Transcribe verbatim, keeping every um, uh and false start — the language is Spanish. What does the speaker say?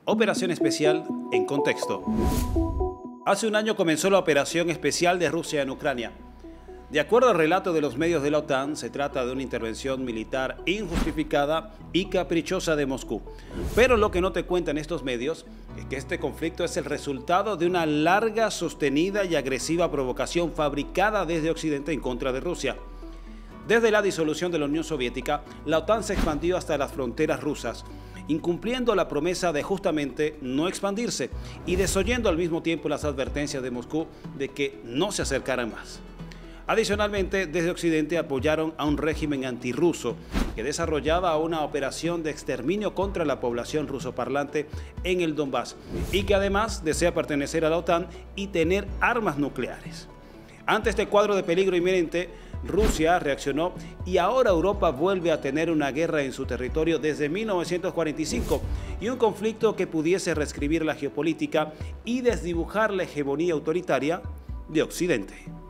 Operación especial en contexto. Hace un año comenzó la operación especial de Rusia en Ucrania. De acuerdo al relato de los medios de la OTAN, se trata de una intervención militar injustificada y caprichosa de Moscú. Pero lo que no te cuentan estos medios es que este conflicto es el resultado de una larga, sostenida y agresiva provocación fabricada desde Occidente en contra de Rusia. Desde la disolución de la Unión Soviética, la OTAN se expandió hasta las fronteras rusas, incumpliendo la promesa de justamente no expandirse y desoyendo al mismo tiempo las advertencias de Moscú de que no se acercaran más. Adicionalmente, desde Occidente apoyaron a un régimen antirruso que desarrollaba una operación de exterminio contra la población rusoparlante en el Donbass y que además desea pertenecer a la OTAN y tener armas nucleares. Ante este cuadro de peligro inminente, Rusia reaccionó y ahora Europa vuelve a tener una guerra en su territorio desde mil novecientos cuarenta y cinco y un conflicto que pudiese reescribir la geopolítica y desdibujar la hegemonía autoritaria de Occidente.